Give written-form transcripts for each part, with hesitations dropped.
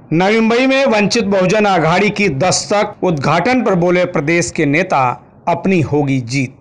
नवी मुंबई में वंचित बहुजन आघाड़ी की दस्तक, उद्घाटन पर बोले प्रदेश के नेता, अपनी होगी जीत।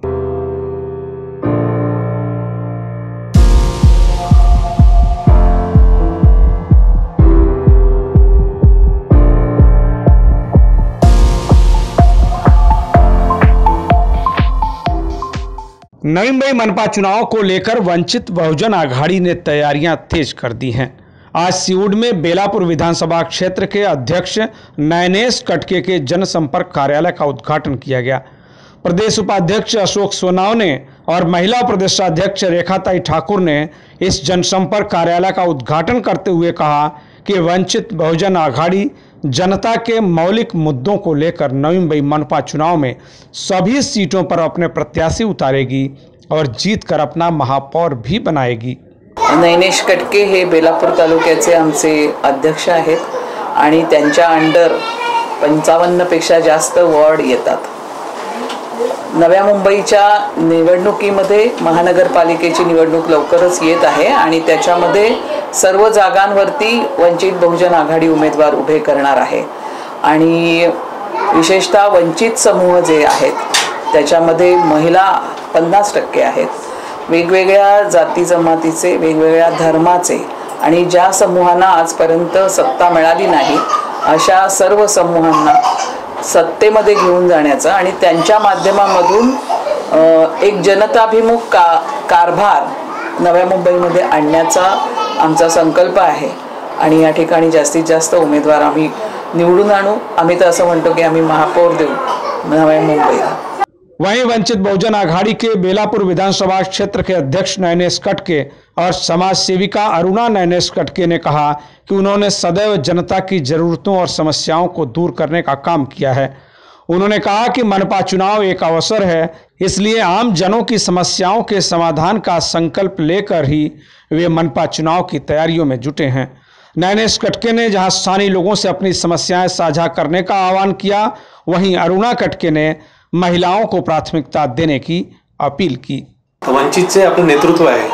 नवी मुंबई मनपा चुनाव को लेकर वंचित बहुजन आघाड़ी ने तैयारियां तेज कर दी हैं। आज सीऊड में बेलापुर विधानसभा क्षेत्र के अध्यक्ष नयनेश कटके के जनसंपर्क कार्यालय का उद्घाटन किया गया। प्रदेश उपाध्यक्ष अशोक सोनावने और महिला प्रदेशाध्यक्ष रेखाताई ठाकुर ने इस जनसंपर्क कार्यालय का उद्घाटन करते हुए कहा कि वंचित बहुजन आघाड़ी जनता के मौलिक मुद्दों को लेकर नवी मुंबई मनपा चुनाव में सभी सीटों पर अपने प्रत्याशी उतारेगी और जीतकर अपना महापौर भी बनाएगी। नयनेश कटके हे बेलापूर तालुक्याचे आमचे अध्यक्ष आहेत आणि त्यांच्या अंडर 55 पेक्षा जास्त वॉर्ड येतात। नव्या मुंबईच्या निवडणुकीमध्ये महानगरपालिकेची निवडणूक लवकरच येत आहे आणि त्याच्यामध्ये सर्व जागांवरती वंचित बहुजन आघाडी उमेदवार उभे करणार आहे आणि विशेषतः वंचित समूह जे आहेत त्याच्यामध्ये महिला 50% आहेत। वेगवेगळ्या जाती जमातीचे, वेगवेगळ्या धर्माचे आणि ज्या समूहांना आजपर्यंत सत्ता मिळाली नाही अशा सर्व समूहांना सत्तेमध्ये घेऊन जाण्याचा आणि त्यांच्या माध्यमामधून एक जनताभिमुख कारभार नव्या मुंबईमध्ये आणण्याचा आमचा संकल्प आहे आणि या ठिकाणी जास्तीत जास्त उमेदवार आम्ही निवडून आणू। आम्ही तर असं म्हणतो की आम्ही महापौर देऊ नव्या मुंबईला। वहीं वंचित बहुजन आघाड़ी के बेलापुर विधानसभा क्षेत्र के अध्यक्ष नयनेश कटके और समाज सेविका अरुणा नयनेश कटके ने कहा कि उन्होंने सदैव जनता की जरूरतों और समस्याओं को दूर करने का काम किया है। उन्होंने कहा कि मनपा चुनाव एक अवसर है, इसलिए आम जनों की समस्याओं के समाधान का संकल्प लेकर ही वे मनपा चुनाव की तैयारियों में जुटे हैं। नयनेश कटके ने जहां स्थानीय लोगों से अपनी समस्याएं साझा करने का आह्वान किया, वहीं अरुणा कटके ने महिलाओं को प्राथमिकता देने की अपील की। वंचितचे आपलं नेतृत्व आहे,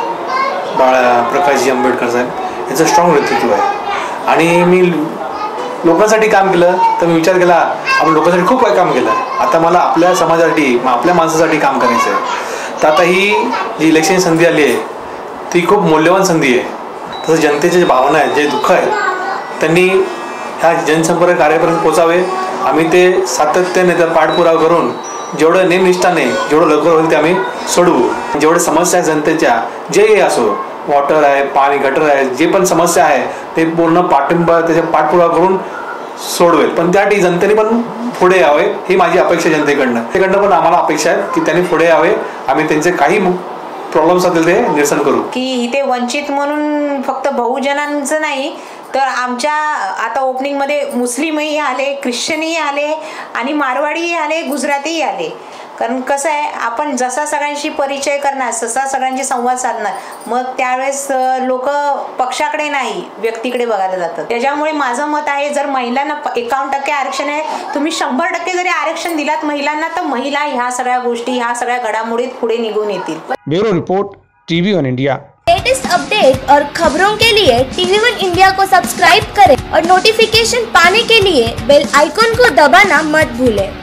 प्रकाशजी आंबेडकर साहेब यांचं स्ट्रॉंग नेतृत्व आहे आणि मी लोकांसाठी काम केलं तर मी विचार केला आपण लोकांसाठी खूप काही काम केलं। आता मला आपल्या समाजासाठी, आपल्या माणसासाठी काम करायचं आहे। तर आता ही जी इलेक्शन संधी आली आहे ती खूप मौल्यवान संधी आहे। तसं जनतेचे जे भावना आहेत, जे दुःख आहेत, त्यांनी ह्या जनसंपर्क कार्यापर्यंत पोहोचावे। आम्ही ते सातत्याने त्या पाठपुरावा करून जेवढं नेमनिष्ठाने जेवढं लवकर होईल ते आम्ही सोडवू। जेवढे समस्या आहेत जनतेच्या, जे असो, वॉटर आहे, पाणी गटर आहे, जे पण समस्या आहे ते पूर्ण पाठिंबा त्याच्या पाठपुरावा करून सोडवेल। पण त्यासाठी जनतेने पण पुढे यावे ही माझी अपेक्षा जनतेकडनं पण आम्हाला अपेक्षा आहे की त्यांनी पुढे यावे। आम्ही त्यांचे काही प्रॉब्लेम्स असतील ते निरसन करू। की इथे वंचित म्हणून फक्त बहुजनांचं नाही तर आमच्या आता ओपनिंग मध्ये मुस्लिमही आले, ख्रिश्चनही आले आणि मारवाडीही आले, गुजरातीही आले। कारण कसं आहे, आपण जसा सगळ्यांशी परिचय करणार तसा सगळ्यांशी संवाद साधणार, मग त्यावेळेस लोक पक्षाकडे नाही व्यक्तीकडे बघायला जातात। त्याच्यामुळे माझं मत आहे, जर महिलांना 51% आरक्षण आहे, तुम्ही 100% जरी आरक्षण दिलात महिलांना तर महिला ह्या सगळ्या गोष्टी, ह्या सगळ्या घडामोडीत पुढे निघून येतील। Bureau report, TV 1 India. Latest update और खबरों के लिए TV 1 इंडिया को सब्सक्राइब करें और नोटिफिकेशन पाने के लिए बेल आइकन को दबाना मत भूलें।